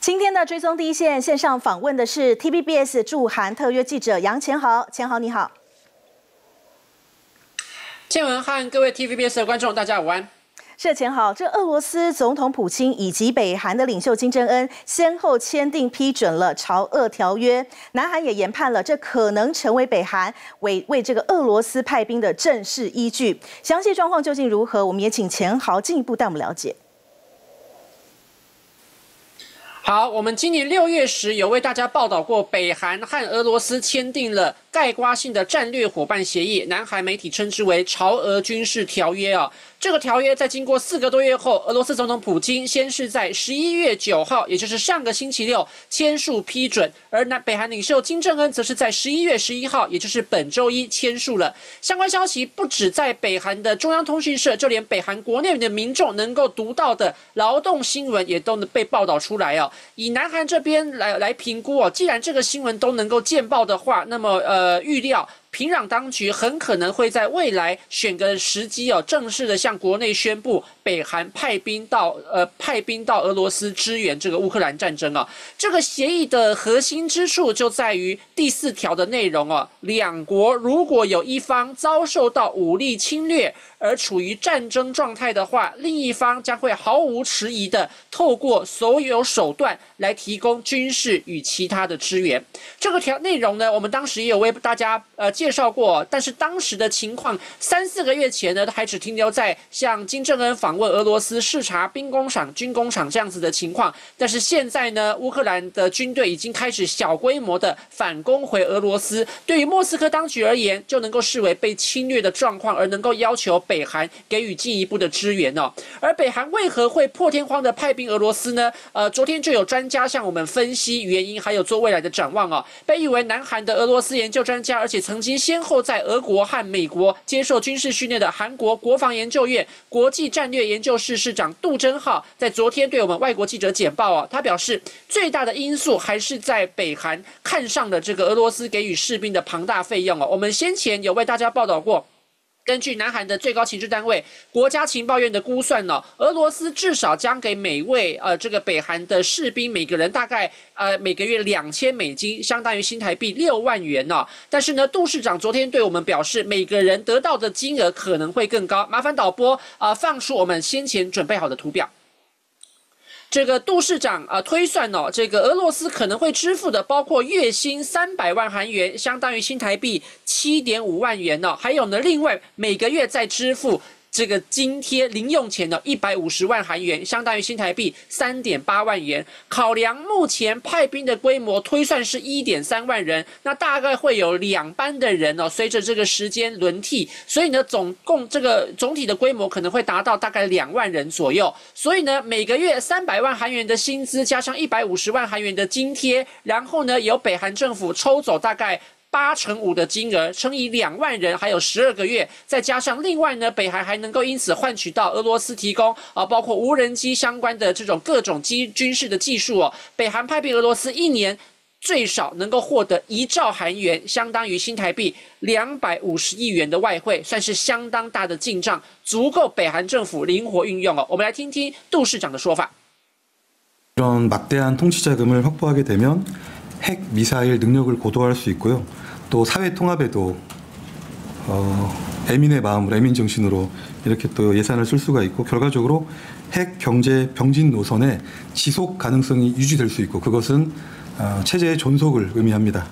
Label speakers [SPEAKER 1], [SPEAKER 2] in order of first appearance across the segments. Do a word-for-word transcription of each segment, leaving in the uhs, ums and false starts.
[SPEAKER 1] 今天的追踪第一线线上访问的是 T V B S 驻韩特约记者杨乾豪，乾豪你好。
[SPEAKER 2] 建文和各位 T V B S 的观众，大家午安。
[SPEAKER 1] 是乾豪，这俄罗斯总统普京以及北韩的领袖金正恩先后签订批准了朝俄条约，南韩也研判了这可能成为北韩为为这个俄罗斯派兵的正式依据。详细状况究竟如何？我们也请乾豪进一步带我们了解。
[SPEAKER 2] 好，我们今年六月时有为大家报道过，北韩和俄罗斯签订了概括性的战略伙伴协议，南韩媒体称之为朝俄军事条约啊。这个条约在经过四个多月后，俄罗斯总统普京先是在十一月九号，也就是上个星期六签署批准，而南北韩领袖金正恩则是在十一月十一号，也就是本周一签署了。相关消息不止在北韩的中央通讯社，就连北韩国内的民众能够读到的劳动新闻也都能被报道出来哦。 以南韩这边来来评估哦，既然这个新闻都能够见报的话，那么呃预料。 平壤当局很可能会在未来选个时机哦，正式的向国内宣布北韩派兵到呃派兵到俄罗斯支援这个乌克兰战争啊。这个协议的核心之处就在于第四条的内容哦，两国如果有一方遭受到武力侵略而处于战争状态的话，另一方将会毫无迟疑的透过所有手段来提供军事与其他的支援。这个条内容呢，我们当时也有为大家呃。 介绍过，但是当时的情况，三四个月前呢，还只停留在像金正恩访问俄罗斯视察兵工厂、军工厂这样子的情况。但是现在呢，乌克兰的军队已经开始小规模的反攻回俄罗斯。对于莫斯科当局而言，就能够视为被侵略的状况，而能够要求北韩给予进一步的支援哦。而北韩为何会破天荒的派兵俄罗斯呢？呃，昨天就有专家向我们分析原因，还有做未来的展望哦。被誉为南韩的俄罗斯研究专家，而且曾经 先后在俄国和美国接受军事训练的韩国国防研究院国际战略研究室室长杜真浩，在昨天对我们外国记者简报啊，他表示最大的因素还是在北韩看上了这个俄罗斯给予士兵的庞大费用哦。我们先前有为大家报道过。 根据南韩的最高情治单位国家情报院的估算呢、哦，俄罗斯至少将给每位呃这个北韩的士兵每个人大概呃每个月两千美金，相当于新台币六万元呢、哦。但是呢，杜市长昨天对我们表示，每个人得到的金额可能会更高。麻烦导播啊、呃、放出我们先前准备好的图表。 这个杜市长啊、呃、推算哦，这个俄罗斯可能会支付的包括月薪三百万韩元，相当于新台币七点五万元哦，还有呢，另外每个月再支付 这个津贴零用钱的一百五十万韩元，相当于新台币三点八万元。考量目前派兵的规模，推算是一点三万人，那大概会有两班的人哦。随着这个时间轮替，所以呢，总共这个总体的规模可能会达到大概两万人左右。所以呢，每个月三百万韩元的薪资，加上一百五十万韩元的津贴，然后呢，由北韩政府抽走大概 八乘五的金额乘以两万人，还有十二个月，再加上另外呢，北韩还能够因此换取到俄罗斯提供啊，包括无人机相关的这种各种机军事的技术哦。北韩派兵俄罗斯一年最少能够获得一兆韩元，相当于新台币两百五十亿元的外汇，算是相当大的进账，足够北韩政府灵活运用哦。我们来听听杜市长的说法。
[SPEAKER 3] 이런 막대한 통치 자금을 확보하게 되면 핵 미사일 능력을 고도화할 수 있고요. 또 사회 통합에도 어, 애민의 마음으로 애민 정신으로 이렇게 또 예산을 쓸 수가 있고 결과적으로 핵 경제 병진 노선의 지속 가능성이 유지될 수 있고 그것은 어, 체제의 존속을 의미합니다.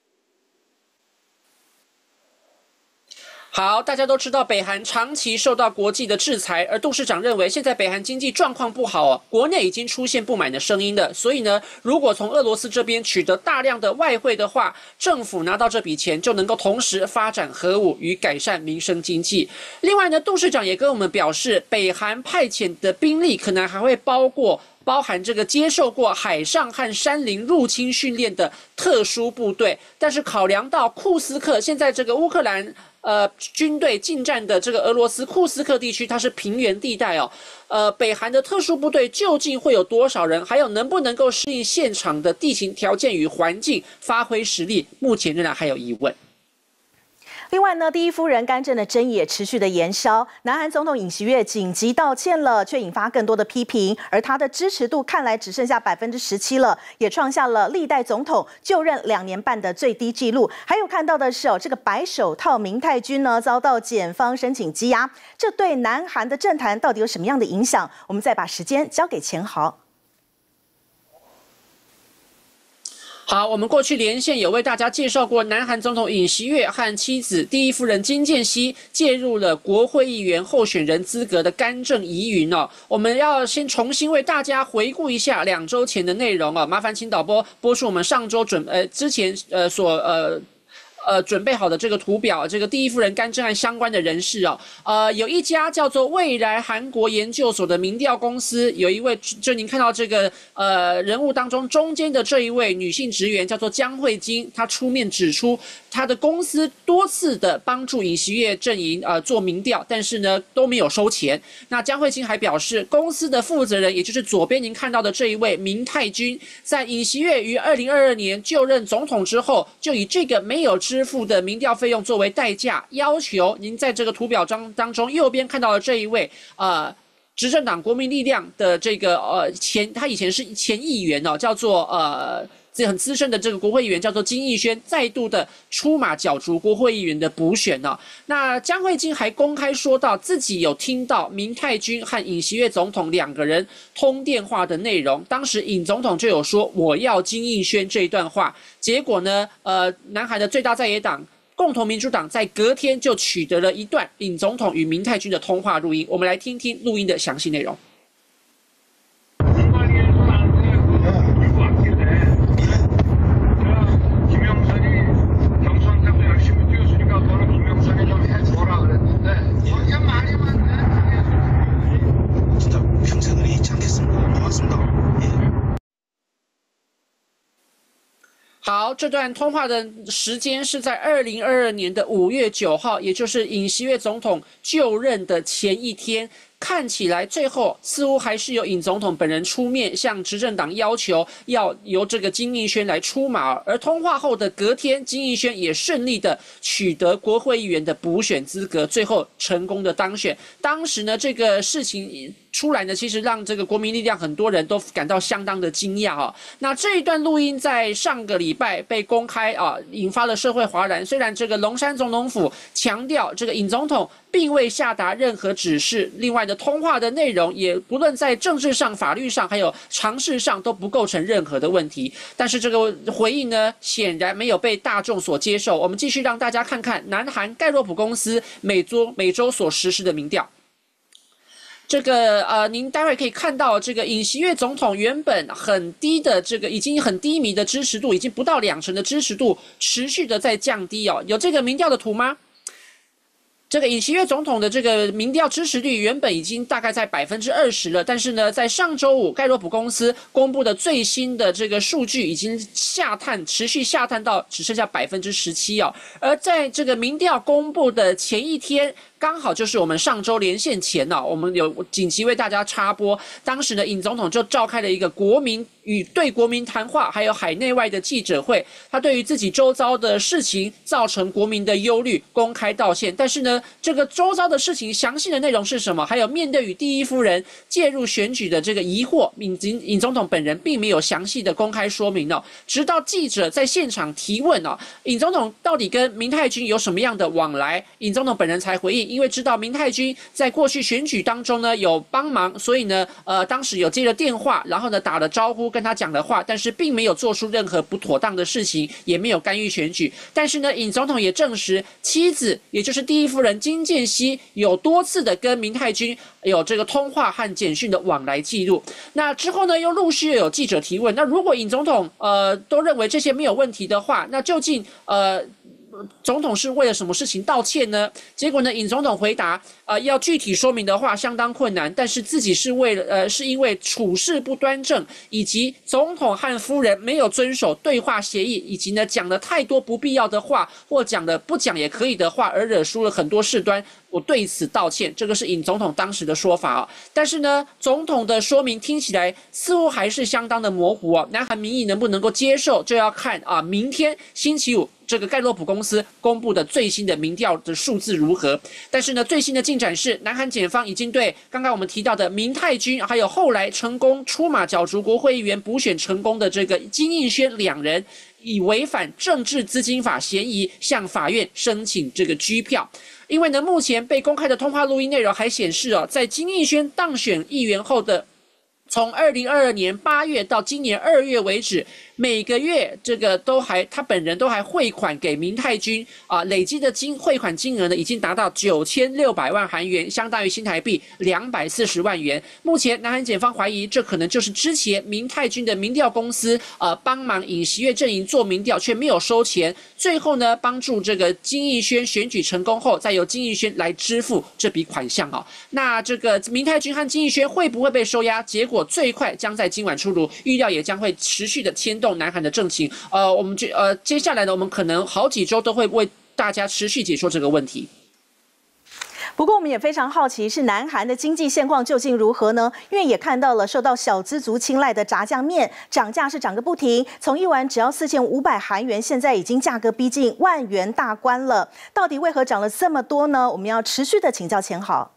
[SPEAKER 2] 好，大家都知道北韩长期受到国际的制裁，而杜市长认为现在北韩经济状况不好哦，国内已经出现不满的声音了。所以呢，如果从俄罗斯这边取得大量的外汇的话，政府拿到这笔钱就能够同时发展核武与改善民生经济。另外呢，杜市长也跟我们表示，北韩派遣的兵力可能还会包括 包含这个接受过海上和山林入侵训练的特殊部队，但是考量到库斯克现在这个乌克兰呃军队进战的这个俄罗斯库斯克地区，它是平原地带哦，呃，北韩的特殊部队究竟会有多少人，还有能不能够适应现场的地形条件与环境，发挥实力，目前仍然还有疑问。
[SPEAKER 1] 另外呢，第一夫人干政的争议也持续的延烧，南韩总统尹锡悦紧急道歉了，却引发更多的批评，而他的支持度看来只剩下百分之十七了，也创下了历代总统就任两年半的最低纪录。还有看到的是哦，这个白手套明泰君呢遭到检方申请羁押，这对南韩的政坛到底有什么样的影响？我们再把时间交给钱豪。
[SPEAKER 2] 好，我们过去连线有为大家介绍过，南韩总统尹锡悦和妻子第一夫人金建熙介入了国会议员候选人资格的干政疑云哦。我们要先重新为大家回顾一下两周前的内容哦，麻烦请导播播出我们上周准呃之前呃所呃。呃，准备好的这个图表，这个第一夫人干政案相关的人士哦，呃，有一家叫做未来韩国研究所的民调公司，有一位就您看到这个呃人物当中中间的这一位女性职员叫做江惠金，她出面指出，她的公司多次的帮助尹锡悦阵营呃做民调，但是呢都没有收钱。那江惠金还表示，公司的负责人，也就是左边您看到的这一位明泰君，在尹锡悦于二零二二年就任总统之后，就以这个没有支付的民调费用作为代价，要求您在这个图表当当中右边看到的这一位呃执政党国民力量的这个呃前，他以前是前议员哦，叫做呃这很资深的这个国会议员叫做金义轩，再度的出马角逐国会议员的补选哦。那江惠金还公开说到自己有听到明泰君和尹锡悦总统两个人通电话的内容，当时尹总统就有说我要金义轩这一段话。结果呢，呃，南韩的最大在野党共同民主党在隔天就取得了一段尹总统与明泰君的通话录音，我们来听听录音的详细内容。好，这段通话的时间是在二零二二年的五月九号，也就是尹锡悦总统就任的前一天。看起来最后似乎还是由尹总统本人出面向执政党要求要由这个金义轩来出马，而通话后的隔天，金义轩也顺利的取得国会议员的补选资格，最后成功的当选。当时呢，这个事情出来呢，其实让这个国民力量很多人都感到相当的惊讶啊。那这一段录音在上个礼拜被公开啊，引发了社会哗然。虽然这个龙山总统府强调这个尹总统并未下达任何指示，另外的通话的内容也不论在政治上、法律上还有常识上都不构成任何的问题。但是这个回应呢，显然没有被大众所接受。我们继续让大家看看南韩盖洛普公司每周每周所实施的民调。这个呃，您待会可以看到，这个尹锡悦总统原本很低的这个已经很低迷的支持度，已经不到两成的支持度，持续的在降低哦。有这个民调的图吗？这个尹锡悦总统的这个民调支持率原本已经大概在百分之二十了，但是呢，在上周五盖洛普公司公布的最新的这个数据已经下探，持续下探到只剩下百分之十七哦。而在这个民调公布的前一天，刚好就是我们上周连线前呢、哦，我们有紧急为大家插播，当时呢，尹总统就召开了一个国民与对国民谈话，还有海内外的记者会，他对于自己周遭的事情造成国民的忧虑，公开道歉。但是呢，这个周遭的事情详细的内容是什么？还有面对与第一夫人介入选举的这个疑惑，尹尹总统本人并没有详细的公开说明哦。直到记者在现场提问哦，尹总统到底跟明泰君有什么样的往来？尹总统本人才回应，因为知道明泰君在过去选举当中呢有帮忙，所以呢，呃，当时有接了电话，然后呢打了招呼，跟他讲的话，但是并没有做出任何不妥当的事情，也没有干预选举。但是呢，尹总统也证实，妻子也就是第一夫人金建熙有多次的跟明泰君有这个通话和简讯的往来记录。那之后呢，又陆续有记者提问，那如果尹总统呃都认为这些没有问题的话，那究竟呃总统是为了什么事情道歉呢？结果呢，尹总统回答，呃，要具体说明的话相当困难，但是自己是为了，呃，是因为处事不端正，以及总统和夫人没有遵守对话协议，以及呢讲了太多不必要的话，或讲的不讲也可以的话，而惹出了很多事端。我对此道歉，这个是尹总统当时的说法啊。但是呢，总统的说明听起来似乎还是相当的模糊啊。南韩民意能不能够接受，就要看啊，明天星期五这个盖洛普公司公布的最新的民调的数字如何。但是呢，最新的进展是，南韩检方已经对刚刚我们提到的明泰君，还有后来成功出马角逐国会议员补选成功的这个金应轩两人，以违反政治资金法嫌疑向法院申请这个居票。因为呢，目前被公开的通话录音内容还显示哦，在金应轩当选议员后的从二零二二年八月到今年二月为止，每个月这个都还他本人都还汇款给明泰君啊，累积的金汇款金额呢已经达到九千六百万韩元，相当于新台币两百四十万元。目前南韩检方怀疑这可能就是之前明泰君的民调公司呃帮忙尹锡悦阵营做民调却没有收钱，最后呢帮助这个金义轩选举成功后，再由金义轩来支付这笔款项啊。那这个明泰君和金义轩会不会被收押？结果最快将在今晚出炉，预料也将会持续的牵动南韩的政情。呃，我们就呃接下来呢，我们可能好几周都会为大家持续解说这个问题。
[SPEAKER 1] 不过我们也非常好奇，是南韩的经济现况究竟如何呢？因为也看到了受到小资族青睐的炸酱面涨价是涨个不停，从一碗只要四千五百韩元，现在已经价格逼近万元大关了。到底为何涨了这么多呢？我们要持续的请教钱豪。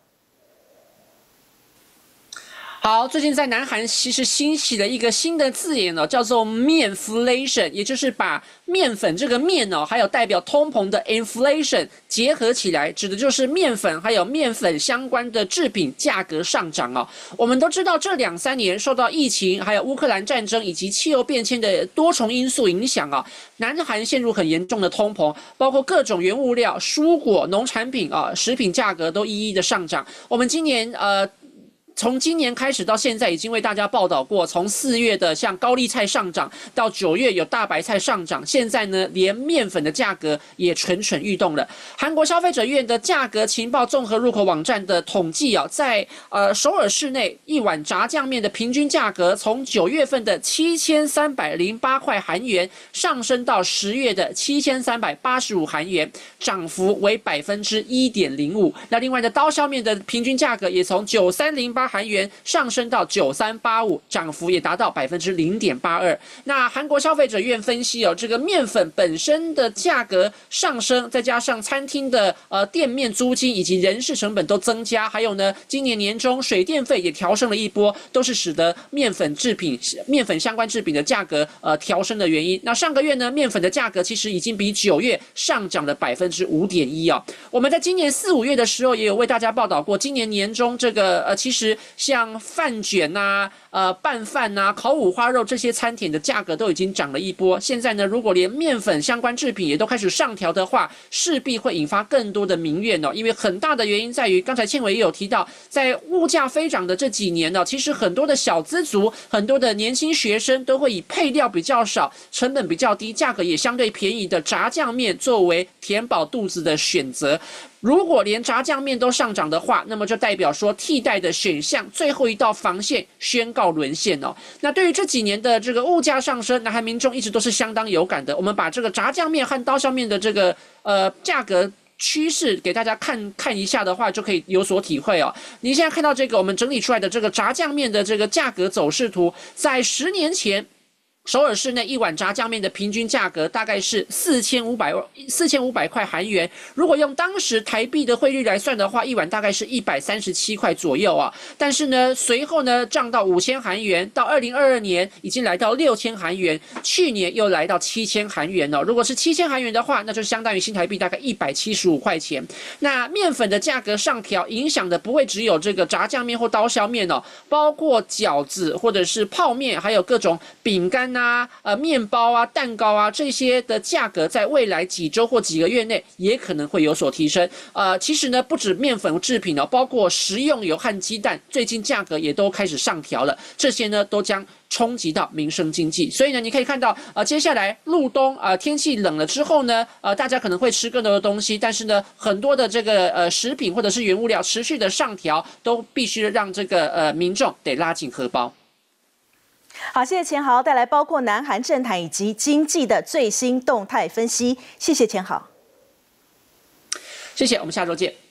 [SPEAKER 2] 好，最近在南韩其实兴起了一个新的字眼哦，叫做面inflation，也就是把面粉这个面哦，还有代表通膨的 inflation 结合起来，指的就是面粉还有面粉相关的制品价格上涨哦。我们都知道，这两三年受到疫情、还有乌克兰战争以及气候变迁的多重因素影响啊，南韩陷入很严重的通膨，包括各种原物料、蔬果、农产品啊、食品价格都一一的上涨。我们今年呃。从今年开始到现在，已经为大家报道过，从四月的像高丽菜上涨，到九月有大白菜上涨，现在呢，连面粉的价格也蠢蠢欲动了。韩国消费者院的价格情报综合入口网站的统计啊，在呃首尔市内一碗炸酱面的平均价格，从九月份的七千三百零八块韩元上升到十月的七千三百八十五韩元，涨幅为百分之一点零五。那另外的刀削面的平均价格也从九三零八韩元上升到九三八五，涨幅也达到百分之零点八二。那韩国消费者院分析哦，这个面粉本身的价格上升，再加上餐厅的呃店面租金以及人事成本都增加，还有呢，今年年中水电费也调升了一波，都是使得面粉制品、面粉相关制品的价格呃调升的原因。那上个月呢，面粉的价格其实已经比九月上涨了百分之五点一啊。我们在今年四五月的时候也有为大家报道过，今年年中这个呃其实。像饭卷呐、啊、呃拌饭呐、啊、烤五花肉这些餐点的价格都已经涨了一波。现在呢，如果连面粉相关制品也都开始上调的话，势必会引发更多的民怨哦。因为很大的原因在于，刚才倩伟也有提到，在物价飞涨的这几年呢，其实很多的小资族、很多的年轻学生都会以配料比较少、成本比较低、价格也相对便宜的炸酱面作为填饱肚子的选择。如果连炸酱面都上涨的话，那么就代表说替代的选项最后一道防线宣告沦陷哦。那对于这几年的这个物价上升，南韩民众一直都是相当有感的。我们把这个炸酱面和刀削面的这个呃价格趋势给大家看看一下的话，就可以有所体会哦。你现在看到这个我们整理出来的这个炸酱面的这个价格走势图，在十年前。首尔市内一碗炸酱面的平均价格大概是四千五百四千五百块韩元，如果用当时台币的汇率来算的话，一碗大概是一百三十七块左右啊。但是呢，随后呢涨到五千韩元，到二零二二年已经来到六千韩元，去年又来到七千韩元哦。如果是七千韩元的话，那就相当于新台币大概一百七十五块钱。那面粉的价格上调影响的不会只有这个炸酱面或刀削面哦，包括饺子或者是泡面，还有各种饼干。啊，呃，面包啊、蛋糕啊这些的价格，在未来几周或几个月内也可能会有所提升。呃，其实呢，不止面粉制品哦，包括食用油和鸡蛋，最近价格也都开始上调了。这些呢，都将冲击到民生经济。所以呢，你可以看到，呃，接下来入冬啊、呃，天气冷了之后呢，呃，大家可能会吃更多的东西，但是呢，很多的这个呃食品或者是原物料持续的上调，都必须让这个呃民众得拉紧荷包。
[SPEAKER 1] 好，谢谢钱豪带来包括南韩政坛以及经济的最新动态分析。谢谢钱豪，
[SPEAKER 2] 谢谢，我们下周见。